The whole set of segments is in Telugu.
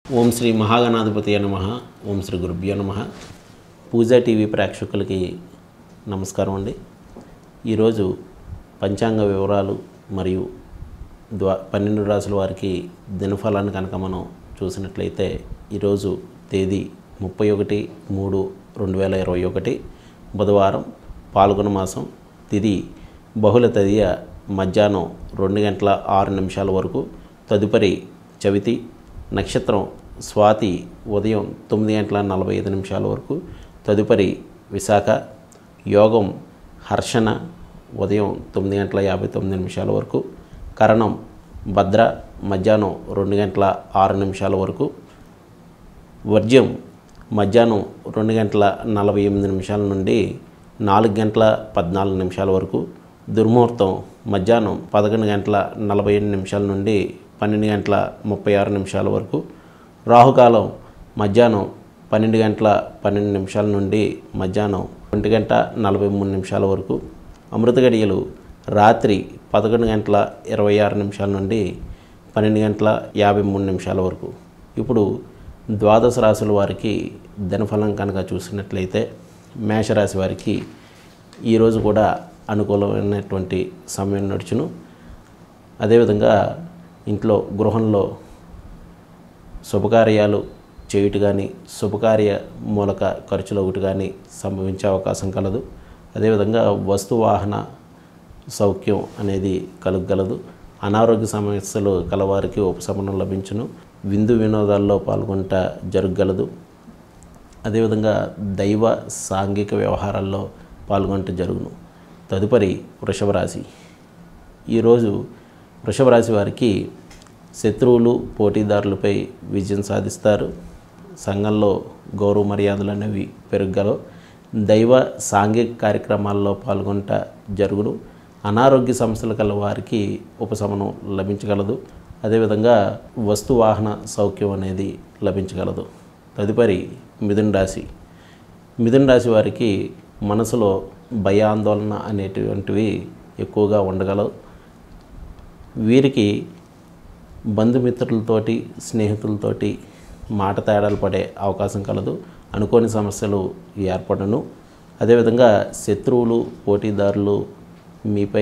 ఓం శ్రీ మహాగణాధిపతయ నమః. ఓం శ్రీ గురుభ్యో నమః. పూజా టీవీ ప్రేక్షకులకి నమస్కారం అండి. ఈరోజు పంచాంగ వివరాలు మరియు 12 రాశుల వారికి దినఫలాన్ని కనుక మనం చూసినట్లయితే ఈరోజు తేదీ 31/3/2021 బుధవారం, పాల్గొన మాసం, తిథి బహుళ తదియ మధ్యాహ్నం 2:06 వరకు, తదుపరి చవితి, నక్షత్రం స్వాతి ఉదయం 9:45 వరకు, తదుపరి విశాఖ, యోగం హర్షణ ఉదయం 9:59 వరకు, కరణం భద్ర మధ్యాహ్నం 2:06 వరకు, వర్జ్యం మధ్యాహ్నం 2:48 నుండి 4:14 వరకు, దుర్ముహూర్తం మధ్యాహ్నం 11:47 నుండి 12:36 వరకు, రాహుకాలం మధ్యాహ్నం 12:12 నుండి మధ్యాహ్నం 1:43 వరకు, అమృత గడియలు రాత్రి 11:26 నుండి 12:53 వరకు. ఇప్పుడు ద్వాదశ రాశుల వారికి దినఫలం కనుక చూసినట్లయితే మేషరాశి వారికి ఈరోజు కూడా అనుకూలమైనటువంటి సమయం నడుచును. అదేవిధంగా ఇంట్లో గృహంలో శుభకార్యాలు చేయుట కానీ, శుభకార్య మూలక ఖర్చులు ఒకటి కానీ సంభవించే అవకాశం కలదు. అదేవిధంగా వస్తువాహన సౌఖ్యం అనేది కలగగలదు. అనారోగ్య సమస్యలు కలవారికి ఉపశమనం లభించును. విందు వినోదాల్లో పాల్గొంట జరగగలదు. అదేవిధంగా దైవ సాంఘిక వ్యవహారాల్లో పాల్గొంట జరుగును. తదుపరి వృషభ రాశి. ఈరోజు వృషభ రాశి వారికి శత్రువులు, పోటీదారులపై విజయం సాధిస్తారు. సంఘంలో గౌరవ మర్యాదలు అనేవి పెరగగలవు. దైవ సాంఘిక కార్యక్రమాల్లో పాల్గొంట జరుగును. అనారోగ్య సమస్యలు కల వారికి ఉపశమనం లభించగలదు. అదేవిధంగా వస్తువాహన సౌఖ్యం అనేది లభించగలదు. తదుపరి మిథున రాశి. మిథున రాశి వారికి మనసులో భయాందోళన అనేటువంటివి ఎక్కువగా ఉండగలవు. వీరికి బంధుమిత్రులతోటి, స్నేహితులతోటి మాట తేడాలు పడే అవకాశం కలదు. అనుకోని సమస్యలు ఏర్పడను. అదేవిధంగా శత్రువులు, పోటీదారులు మీపై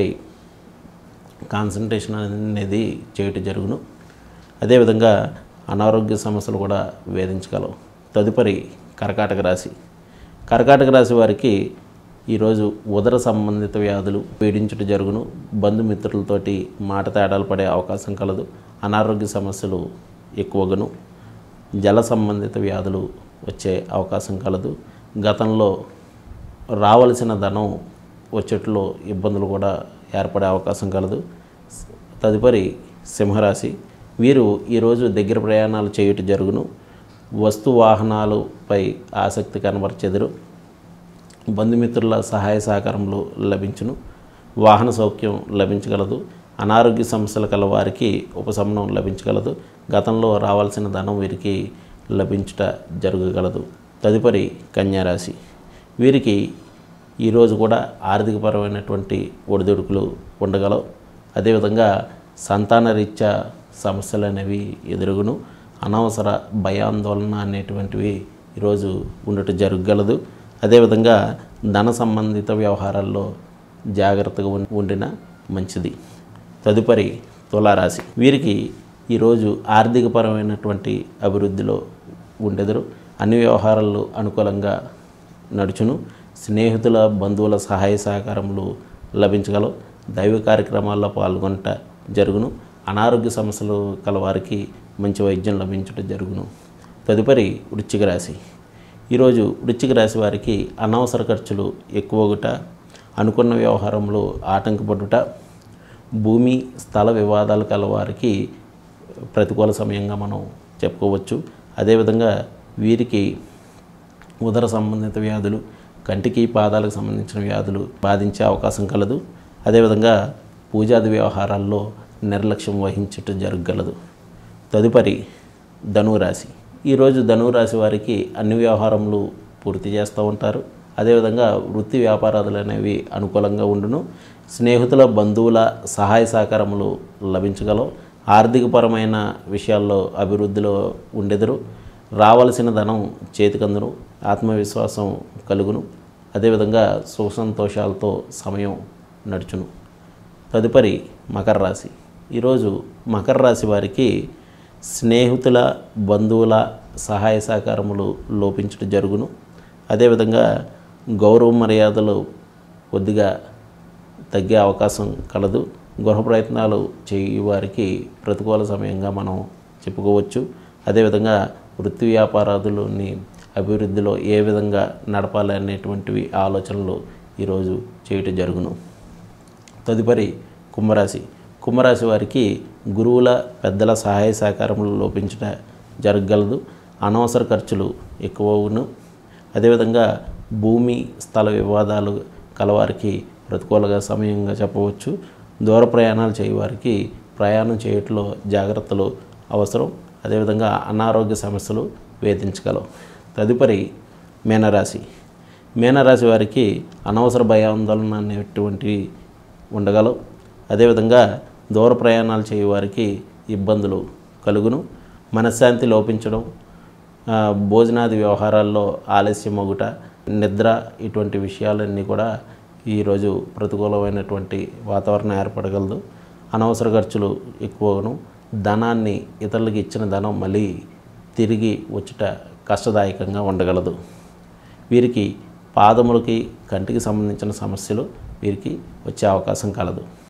కాన్సన్ట్రేషన్ అనేది చేయటం జరుగును. అదేవిధంగా అనారోగ్య సమస్యలు కూడా వేధించగలవు. తదుపరి కర్కాటక రాశి. కర్కాటక రాశి వారికి ఈరోజు ఉదర సంబంధిత వ్యాధులు పీడించుట జరుగును. బంధుమిత్రులతోటి మాట తేడాలు పడే అవకాశం కలదు. అనారోగ్య సమస్యలు ఎక్కువగాను. జల సంబంధిత వ్యాధులు వచ్చే అవకాశం కలదు. గతంలో రావలసిన ధనం వచ్చేట్లో ఇబ్బందులు కూడా ఏర్పడే అవకాశం కలదు. తదుపరి సింహరాశి. వీరు ఈరోజు దగ్గర ప్రయాణాలు చేయుట జరుగును. వస్తు వాహనాలపై ఆసక్తి కనబరచెదరు. బంధుమిత్రుల సహాయ సహకారములు లభించును. వాహన సౌఖ్యం లభించగలదు. అనారోగ్య సమస్యలు కల వారికి ఉపశమనం లభించగలదు. గతంలో రావాల్సిన ధనం వీరికి లభించుట జరగగలదు. తదుపరి కన్యా రాశి. వీరికి ఈరోజు కూడా ఆర్థికపరమైనటువంటి ఒడిదుడుకులు ఉండగలవు. అదేవిధంగా సంతాన రీత్యా సమస్యలు అనేవి ఎదురుగును. అనవసర భయాందోళన అనేటువంటివి ఈరోజు ఉండటం జరగగలదు. అదేవిధంగా ధన సంబంధిత వ్యవహారాల్లో జాగ్రత్తగా ఉండిన మంచిది. తదుపరి తులారాశి. వీరికి ఈరోజు ఆర్థికపరమైనటువంటి అభివృద్ధిలో ఉండెదరు. అన్ని వ్యవహారాలు అనుకూలంగా నడుచును. స్నేహితుల, బంధువుల సహాయ సహకారములు లభించగలవు. దైవ కార్యక్రమాల్లో పాల్గొనట జరుగును. అనారోగ్య సమస్యలు కలవారికి మంచి వైద్యం లభించడం జరుగును. తదుపరి వృశ్చిక రాశి. ఈరోజు వృశ్చిక రాశి వారికి అనవసర ఖర్చులు ఎక్కువగుట, అనుకున్న వ్యవహారంలో ఆటంకపడుట, భూమి స్థల వివాదాలు కలవారికి ప్రతికూల సమయంగా మనం చెప్పుకోవచ్చు. అదేవిధంగా వీరికి ఉదర సంబంధిత వ్యాధులు, కంటికి పాదాలకు సంబంధించిన వ్యాధులు బాధించే అవకాశం కలదు. అదేవిధంగా పూజాది వ్యవహారాల్లో నిర్లక్ష్యం వహించటం జరగగలదు. తదుపరి ధనురాశి. ఈరోజు ధనురాశి వారికి అన్ని వ్యవహారములు పూర్తి చేస్తూ ఉంటారు. అదేవిధంగా వృత్తి వ్యాపారాలు అనేవి అనుకూలంగా ఉండును. స్నేహితుల, బంధువుల సహాయ సహకారములు లభించగలవు. ఆర్థికపరమైన విషయాల్లో అభివృద్ధిలో ఉండెదరు. రావలసిన ధనం చేతికందును, ఆత్మవిశ్వాసం కలుగును. అదేవిధంగా సుఖ సంతోషాలతో సమయం నడుచును. తదుపరి మకర రాశి. ఈరోజు మకర రాశి వారికి స్నేహితుల, బంధువుల సహాయ సహకారములు లోపించడం జరుగును. అదేవిధంగా గౌరవ మర్యాదలు కొద్దిగా తగ్గే అవకాశం కలదు. గృహ ప్రయత్నాలు చేయు వారికి ప్రతికూల సమయంగా మనం చెప్పుకోవచ్చు. అదేవిధంగా వృత్తి వ్యాపారాదులని అభివృద్ధిలో ఏ విధంగా నడపాలి అనేటువంటివి ఆలోచనలు ఈరోజు చేయటం జరుగును. తదుపరి కుంభరాశి. కుంభరాశి వారికి గురువుల, పెద్దల సహాయ సహకారములు లోపించట జరగగలదు. అనవసర ఖర్చులు ఎక్కువవును. అదేవిధంగా భూమి, స్థల వివాదాలు కలవారికి ప్రతికూలంగా సమయంగా చెప్పవచ్చు. దూర ప్రయాణాలు చేయవారికి ప్రయాణం చేయట్లో జాగ్రత్తలు అవసరం. అదేవిధంగా అనారోగ్య సమస్యలు వేధించగలవు. తదుపరి మీనరాశి. మీనరాశి వారికి అనవసర భయాందోళన అనేటువంటివి ఉండగలవు. అదేవిధంగా దూర ప్రయాణాలు చేయవారికి ఇబ్బందులు కలుగును. మనశ్శాంతి లోపించడం, భోజనాది వ్యవహారాల్లో ఆలస్యం అగుట, నిద్ర, ఇటువంటి విషయాలన్నీ కూడా ఈరోజు ప్రతికూలమైనటువంటి వాతావరణం ఏర్పడగలదు. అనవసర ఖర్చులు ఎక్కువను. ధనాన్ని, ఇతరులకు ఇచ్చిన ధనం మళ్ళీ తిరిగి వచ్చుట కష్టదాయకంగా ఉండగలదు. వీరికి పాదములకి, కంటికి సంబంధించిన సమస్యలు వీరికి వచ్చే అవకాశం కలదు.